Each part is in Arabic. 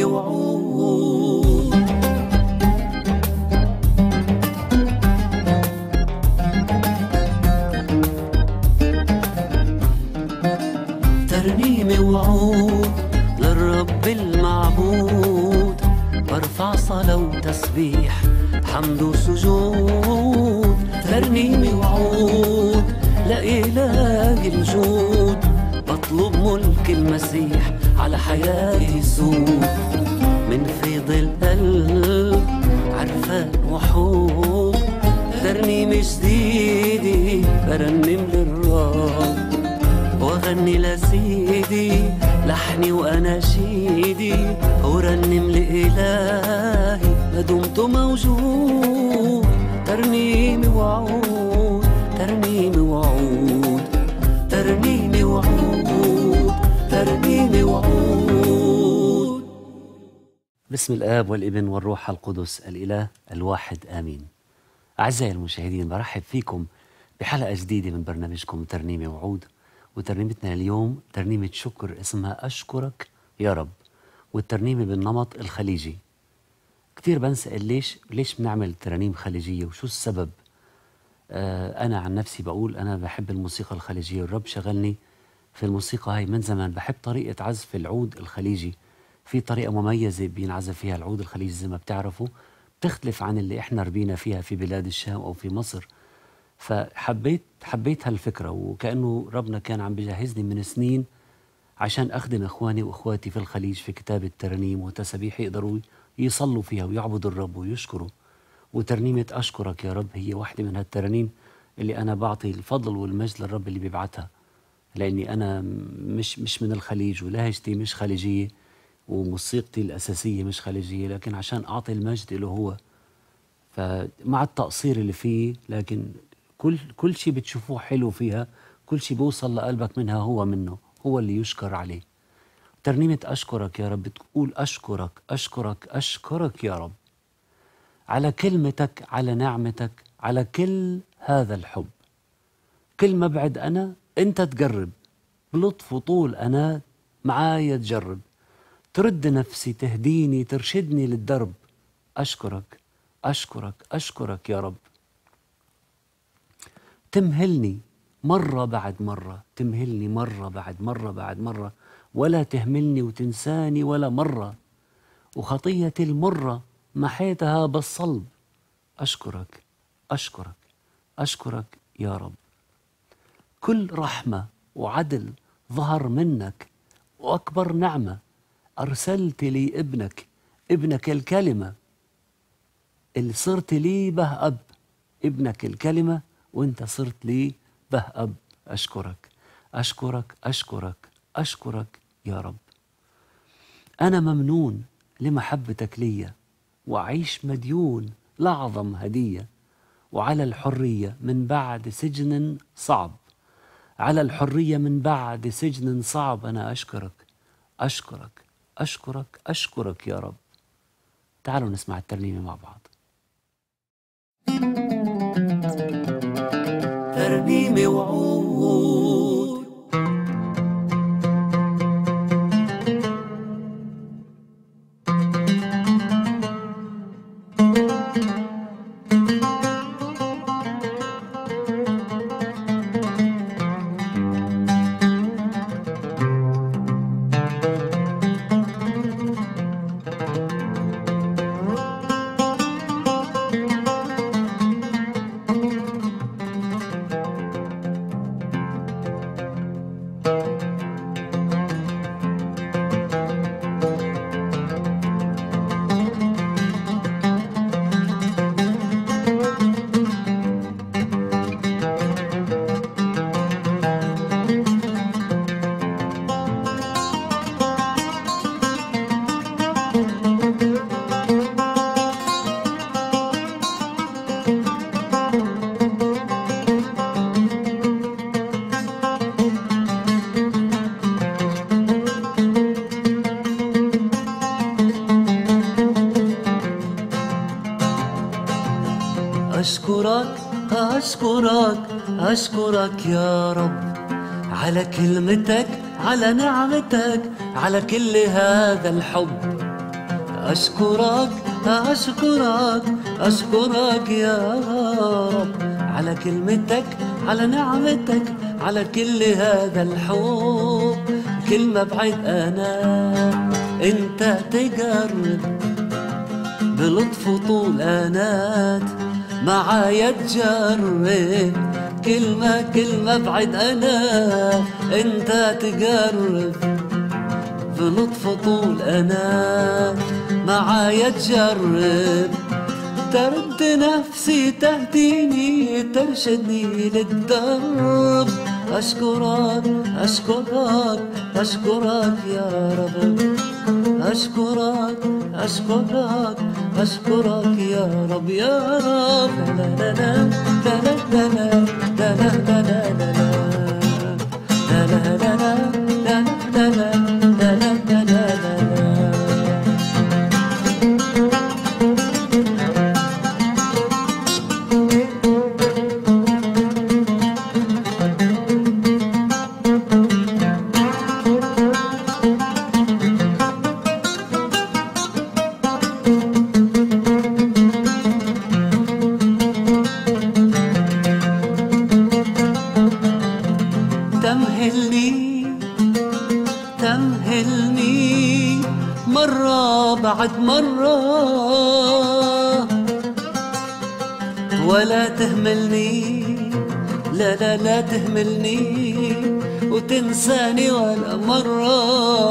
وعود. ترنيمة وعود للرب المعبود، برفع صلاة وتسبيح حمد وسجود. ترنيمة وعود لإله الجود، بطلب ملك المسيح على حياتي يسود. من فيض القلب عرفان وحب، ترنيمة جديدة برنم للرب، واغني لسيدي لحني واناشيدي، ورنم لإلهي ما دمت موجود. ترنيمة وعود، ترنيمة وعود، ترنيمة وعود، ترنيمة وعود. باسم الآب والابن والروح القدس الإله الواحد آمين. أعزائي المشاهدين، برحب فيكم بحلقة جديدة من برنامجكم ترنيمة وعود. وترنيمتنا اليوم ترنيمة شكر اسمها أشكرك يا رب، والترنيمة بالنمط الخليجي. كتير بنسأل ليش بنعمل ترانيم خليجية وشو السبب؟ أنا عن نفسي بقول أنا بحب الموسيقى الخليجية، والرب شغلني في الموسيقى هاي من زمان. بحب طريقة عزف العود الخليجي، في طريقة مميزة بينعزف فيها العود الخليجي زي ما بتعرفوا، بتختلف عن اللي إحنا ربينا فيها في بلاد الشام أو في مصر. فحبيت هالفكرة، وكأنه ربنا كان عم بيجهزني من سنين عشان أخدم إخواني وإخواتي في الخليج في كتابة ترانيم وتسابيح يقدروا يصلوا فيها ويعبدوا الرب ويشكروا. وترنيمة أشكرك يا رب هي واحدة من هالترانيم اللي أنا بعطي الفضل والمجد للرب اللي بيبعتها، لأني أنا مش من الخليج، ولهجتي مش خليجية، وموسيقتي الأساسية مش خليجية، لكن عشان أعطي المجد له هو. فمع التقصير اللي فيه، لكن كل شيء بتشوفوه حلو فيها، كل شيء بوصل لقلبك منها هو منه، هو اللي يشكر عليه. ترنيمة أشكرك يا رب بتقول أشكرك أشكرك أشكرك يا رب على كلمتك، على نعمتك، على كل هذا الحب. كل ما بعد أنا أنت تقرب، بلطف وطول أنا معايا تجرب، ترد نفسي تهديني ترشدني للدرب. أشكرك أشكرك أشكرك يا رب. تمهلني مرة بعد مرة، تمهلني مرة بعد مرة بعد مرة، ولا تهملني وتنساني ولا مرة، وخطيتي المرة محيتها بالصلب. أشكرك أشكرك أشكرك يا رب. كل رحمة وعدل ظهر منك، وأكبر نعمة أرسلت لي ابنك الكلمة اللي صرت لي به أب. ابنك الكلمة وانت صرت لي به أب. أشكرك أشكرك أشكرك أشكرك يا رب. أنا ممنون لمحبتك لي، وأعيش مديون لأعظم هدية، وعلى الحرية من بعد سجن صعب، على الحرية من بعد سجن صعب أنا أشكرك أشكرك أشكرك أشكرك يا رب. تعالوا نسمع الترنيمة مع بعض. ترنيمة وعود. أشكرك أشكرك أشكرك يا رب على كلمتك، على نعمتك، على كل هذا الحب. أشكرك أشكرك أشكرك يا رب على كلمتك، على نعمتك، على كل هذا الحب. كلمة بعيد أنا أنت تجرب بلطف طول أنات معايا تجرب. كلمة بعيد أنا أنت تجرب بلطف طول أنات معايا تجرب. ترد نفسي تهديني ترشدني للدرب. أشكرك أشكرك أشكرك يا رب. أشكرك أشكرك أشكرك يا رب يا رب. لا لا لا لا لا لا لا لا لا لا لا لا لا لا لا لا لا لا. تمهلني مرة بعد مرة ولا تهملني. لا لا لا تهملني وتنساني ولا مرة.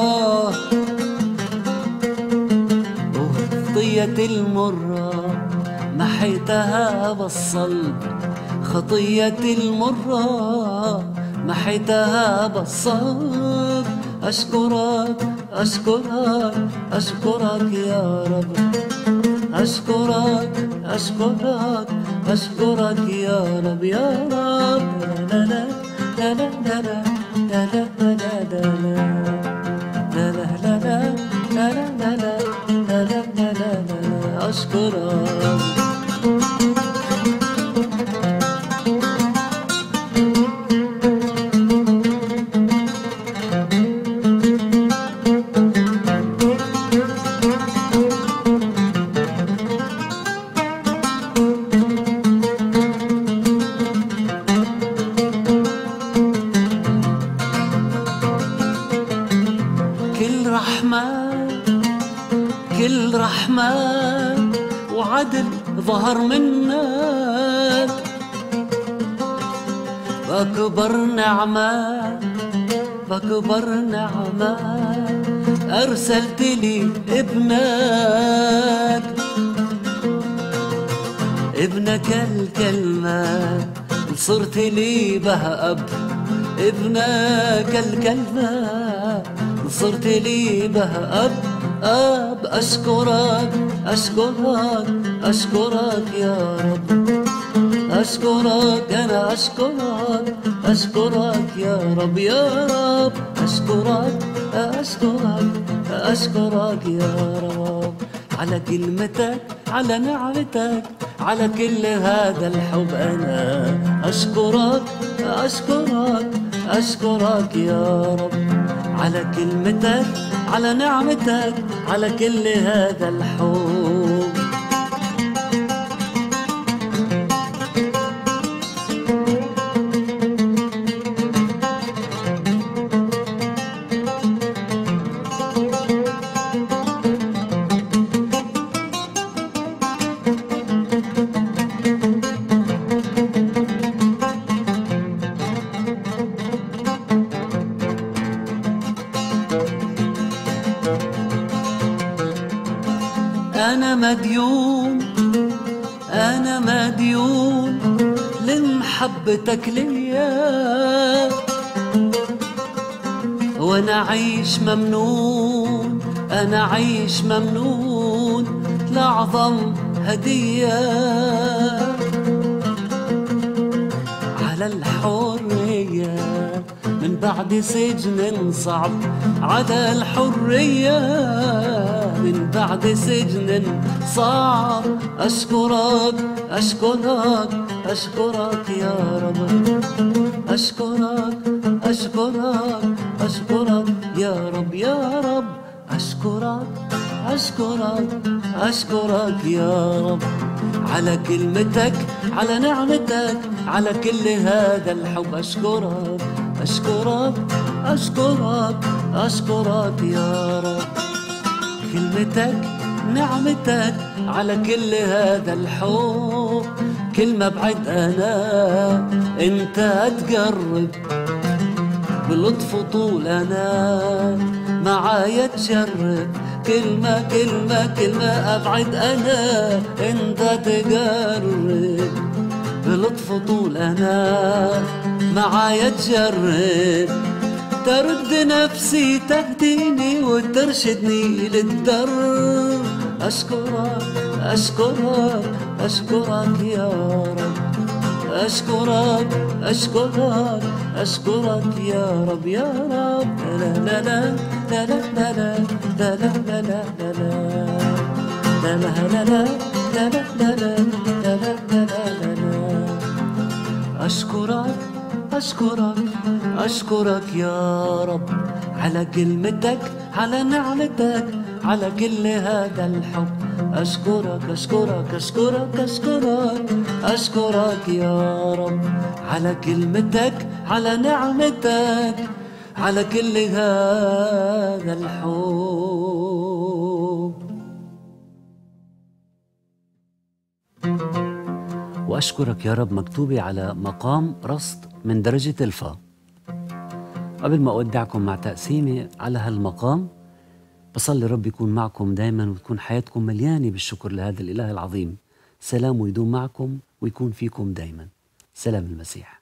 خطية المرة محيتها بالصلب. خطية المرة محيتها بالصلب. أشكرك أشكرك أشكرك يا رب. أشكرك أشكرك أشكرك يا رب يا رب. لا لا لا لا لا لا لا لا لا لا لا لا لا لا. أشكرك كل رحمة وعدل ظهر منك. بأكبر نعمة بأكبر نعمة أرسلت لي ابنك الكلمة صرت لي بها أب. ابنك الكلمة صرت لي بها أب. أشكرك أشكرك أشكرك يا رب. أشكرك أنا أشكرك أشكرك يا رب يا رب. أشكرك أشكرك أشكرك يا رب على كلمتك، على نعمتك، على كل هذا الحب. أنا أشكرك أشكرك أشكرك يا رب على كلمتك، على نعمتك، على كل هذا الحب. أنا مديون لمحبتك ليا، وأنا عايش ممنون، أنا عايش ممنون لأعظم هدية على الحرية من بعد سجن صعب، على الحرية من بعد سجن صعب. أشكرك أشكرك أشكرك يا رب. أشكرك أشكرك أشكرك يا رب يا رب. أشكرك أشكرك أشكرك يا رب على كلمتك على نعمتك على كل هذا الحب أشكرك أشكرك أشكرك أشكرك يا رب كلمتك نعمتك على كل هذا الحب كل ما بعد أنا أنت تقرب بلطف طول أنا معايا تجرب كلمة كلمة كلمة أبعد أنا أنت تقرب بلطف طول أنا معايا تجرب ترد نفسي تهديني وترشدني للدرب أشكرك أشكرك أشكرك يا رب أشكرك أشكرك أشكرك يا رب يا رب لا لا لا لا لا لا لا لا لا لا لا لا لا لا لا لا لا لا لا أشكرك أشكرك أشكرك يا رب على كلمتك على نعمتك على كل هذا الحب أشكرك أشكرك أشكرك أشكرك أشكرك يا رب على كلمتك على نعمتك على كل هذا الحب. وأشكرك يا رب مكتوبة على مقام رصد من درجة الفا. قبل ما أودعكم مع تقسيمي على هالمقام بصلي رب يكون معكم دايما وتكون حياتكم مليانة بالشكر لهذا الإله العظيم. سلامه يدوم معكم ويكون فيكم دايما. سلام المسيح.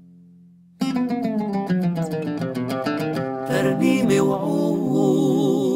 ترنيمة وعود